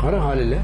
Kara halile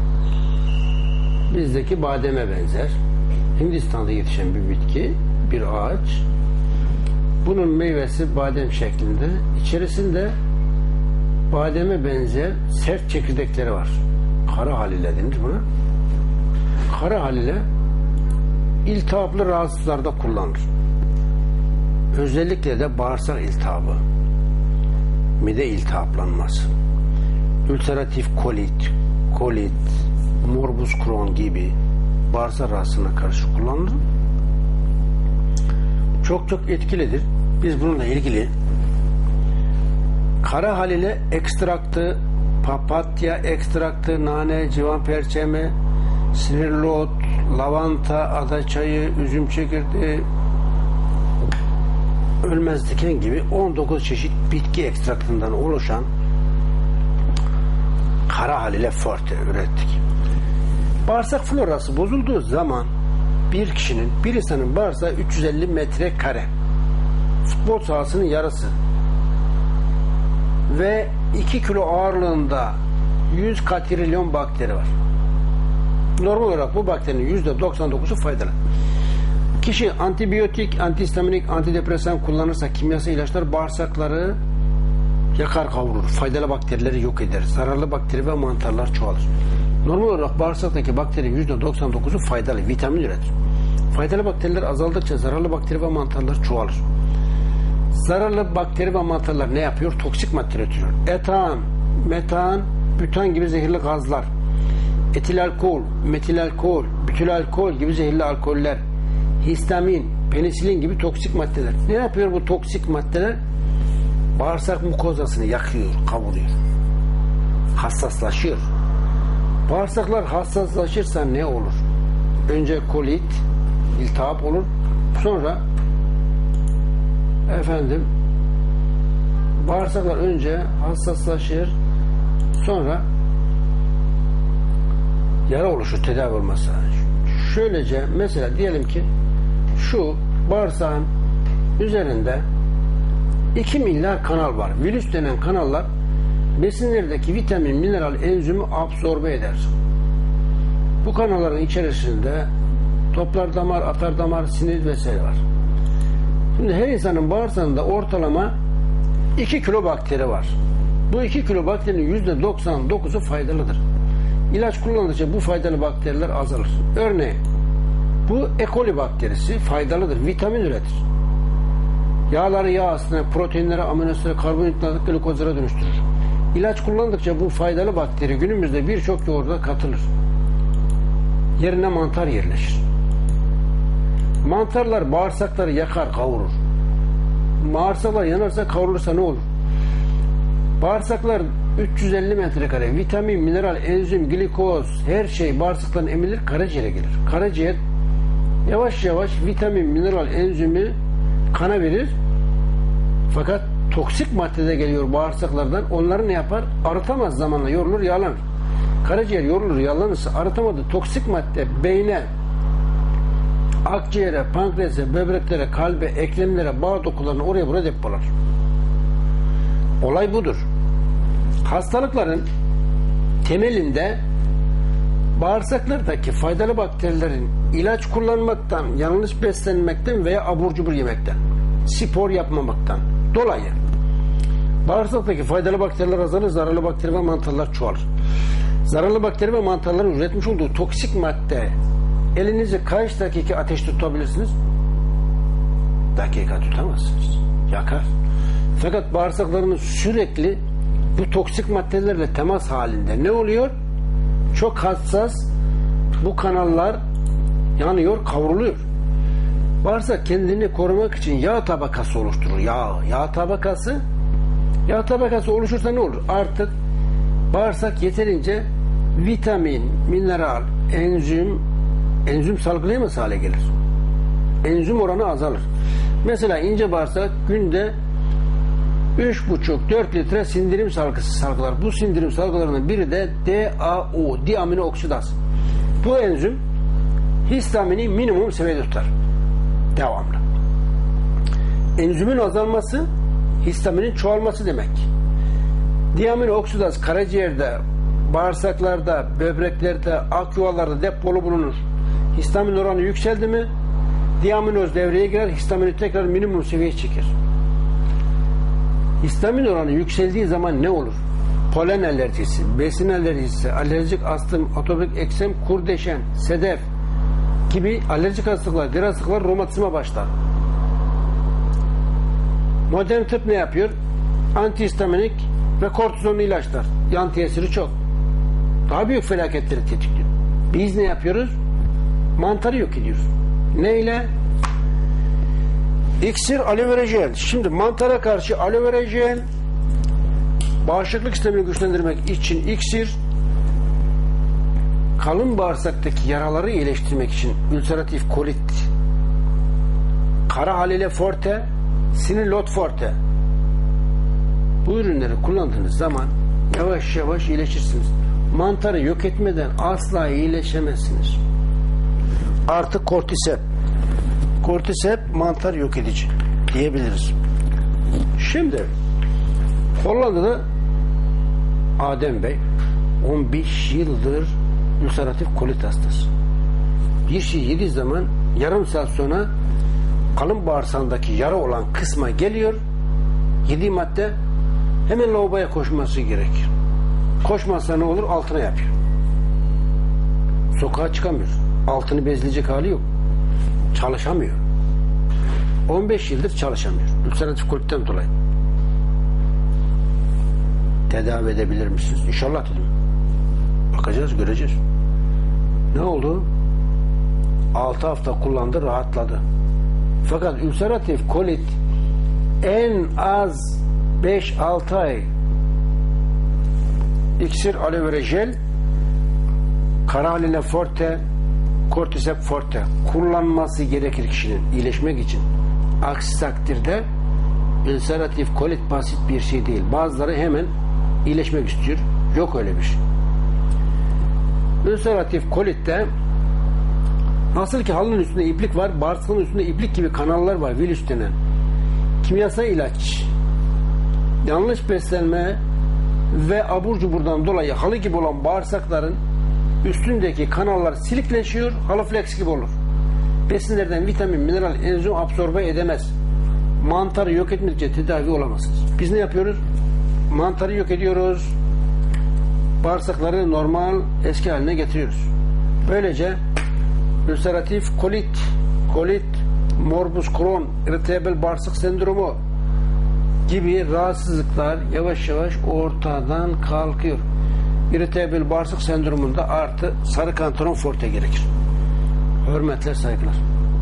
bizdeki bademe benzer. Hindistan'da yetişen bir bitki, bir ağaç. Bunun meyvesi badem şeklinde. İçerisinde bademe benzer sert çekirdekleri var. Kara halile denir buna. Kara halile iltihaplı rahatsızlarda kullanılır. Özellikle de bağırsak iltihabı, mide iltihaplanması, ülseratif kolit, morbus Crohn gibi bağırsak rahatsızlığına karşı kullanılır. Çok etkilidir. Biz bununla ilgili kara halile ekstraktı, papatya ekstraktı, nane, civan perçemi, sinirli ot, lavanta, adaçayı, üzüm çekirdeği, ölmez diken gibi 19 çeşit bitki ekstraktından oluşan kara halile forte ürettik. Bağırsak florası bozulduğu zaman bir insanın bağırsağı 350 metrekare, futbol sahasının yarısı ve 2 kilo ağırlığında 100 katrilyon bakteri var. Normal olarak bu bakterinin %99'u faydalı. Kişi antibiyotik, antihistaminik, antidepresan kullanırsa kimyasal ilaçlar bağırsakları yakar, kavurur. Faydalı bakterileri yok eder. Zararlı bakteri ve mantarlar çoğalır. Normal olarak bağırsaktaki bakterinin %99'u faydalı, vitamin üretir. Faydalı bakteriler azaldıkça zararlı bakteri ve mantarlar çoğalır. Zararlı bakteri ve mantarlar ne yapıyor? Toksik madde üretiyor. Etan, metan, bütan gibi zehirli gazlar, etil alkol, metil alkol, bütül alkol gibi zehirli alkoller, histamin, penisilin gibi toksik maddeler. Ne yapıyor bu toksik maddeler? Bağırsak mukozasını yakıyor, kavuruyor. Hassaslaşıyor. Bağırsaklar hassaslaşırsa ne olur? Önce kolit, iltihap olur. Sonra bağırsaklar önce hassaslaşır. Sonra yara oluşur tedavi olmazsa. Şöylece mesela diyelim ki şu bağırsağın üzerinde 2 milyar kanal var. Virüs denen kanallar besinlerdeki vitamin, mineral, enzimi absorbe eder. Bu kanalların içerisinde toplar damar, atar damar, sinir vesaire var. Şimdi her insanın bağırsağında ortalama 2 kilo bakteri var. Bu 2 kilo bakterinin %99'u faydalıdır. İlaç kullanıldıkça bu faydalı bakteriler azalır. Örneğin bu E. coli bakterisi faydalıdır. Vitamin üretir. Yağları yağ aslında, proteinleri, amino asitleri, karbonhidratları glikozlara dönüştürür. İlaç kullandıkça bu faydalı bakteri günümüzde birçok yoğurda katılır. Yerine mantar yerleşir. Mantarlar bağırsakları yakar, kavurur. Bağırsaklar yanarsa, kavrulursa ne olur? Bağırsaklar 350 metrekare, vitamin, mineral, enzim, glikoz, her şey bağırsaktan emilir, karaciğere gelir. Karaciğer yavaş yavaş vitamin, mineral, enzimi kana verir. Fakat toksik madde de geliyor bağırsaklardan. Onları ne yapar? Arıtamaz, zamanla yorulur, yağlanır. Karaciğer yorulur, yağlanırsa arıtamadı. Toksik madde beyne, akciğere, pankrease, böbreklere, kalbe, eklemlere, bağ dokularına, oraya buraya depolar. Olay budur. Hastalıkların temelinde bağırsaklardaki faydalı bakterilerin ilaç kullanmaktan, yanlış beslenmekten veya abur cubur yemekten, spor yapmamaktan dolayı bağırsaktaki faydalı bakteriler azalır, zararlı bakteri ve mantarlar çoğalır. Zararlı bakteri ve mantarların üretmiş olduğu toksik madde, elinizi kaç dakika ateş tutabilirsiniz? Dakika tutamazsınız. Yakar. Fakat bağırsaklarınız sürekli bu toksik maddelerle temas halinde. Ne oluyor? Çok hassas, bu kanallar yanıyor, kavruluyor. Bağırsak kendini korumak için yağ tabakası oluşturur. Yağ tabakası oluşursa ne olur? Artık bağırsak yeterince vitamin, mineral, enzim salgılayamaz hale gelir. Enzim oranı azalır. Mesela ince bağırsak günde 3,5-4 litre sindirim salgısı salgılar. Bu sindirim salgılarının biri de DAO, diamino oksidaz. Bu enzim histamini minimum seviyede tutar. Devamlı. Enzimin azalması histaminin çoğalması demek. Diamino oksidaz karaciğerde bağırsaklarda, böbreklerde, ak yuvalarda depolu bulunur. Histamin oranı yükseldi mi diaminoz devreye girer, histamini tekrar minimum seviyeye çeker. Histamin oranı yükseldiği zaman ne olur? Polen alerjisi, besin alerjisi, alerjik astım, atopik eksem, kurdeşen, sedef gibi alerjik hastalıklar, diğer hastalıklar, romatizma başlar. Modern tıp ne yapıyor? Antihistaminik ve kortizonlu ilaçlar. Yan tesiri çok. Daha büyük felaketleri tetikliyor. Biz ne yapıyoruz? Mantarı yok ediyoruz. Neyle? İksir, aloe vera jel. Şimdi mantara karşı aloe vera jel, bağışıklık sistemini güçlendirmek için iksir, kalın bağırsaktaki yaraları iyileştirmek için ülseratif kolit, kara halile forte, sinilot forte. Bu ürünleri kullandığınız zaman yavaş yavaş iyileşirsiniz. Mantarı yok etmeden asla iyileşemezsiniz. Artık kortisep. Kortisep mantar yok edici diyebiliriz. Şimdi Hollanda'da Adem Bey 15 yıldır ülseratif kolit hastası. Bir şey yediği zaman yarım saat sonra kalın bağırsağındaki yara olan kısma geliyor. Yediği madde hemen lavaboya koşması gerekir. Koşmazsa ne olur? Altına yapıyor. Sokağa çıkamıyor. Altını bezleyecek hali yok. Çalışamıyor. 15 yıldır çalışamıyor. Ülseratif kolitten dolayı. Tedavi edebilir misiniz? İnşallah dedim. Bakacağız, göreceğiz. Ne oldu? 6 hafta kullandı, rahatladı. Fakat ülseratif kolit en az 5-6 ay iksir, aloe vera jel, kara halile forte, kortisep forte kullanması gerekir kişinin iyileşmek için. Aksi takdirde ülseratif kolit basit bir şey değil. Bazıları hemen iyileşmek istiyor. Yok öyle bir şey. Ülseratif kolitte nasıl ki halının üstünde iplik var, bağırsağın üstünde iplik gibi kanallar var, virüs denen. Kimyasal ilaç, yanlış beslenme ve abur cuburdan dolayı halı gibi olan bağırsakların üstündeki kanallar silikleşiyor, halı fleks gibi olur. Besinlerden vitamin, mineral, enzim absorbe edemez. Mantarı yok etmedikçe tedavi olamazsınız. Biz ne yapıyoruz? Mantarı yok ediyoruz. Bağırsakları normal, eski haline getiriyoruz. Böylece ülseratif kolit, morbus Crohn, irritable bağırsak sendromu gibi rahatsızlıklar yavaş yavaş ortadan kalkıyor. İrritable bağırsak sendromunda artı sarı kantaron forte gerekir. Hürmetler, saygılar.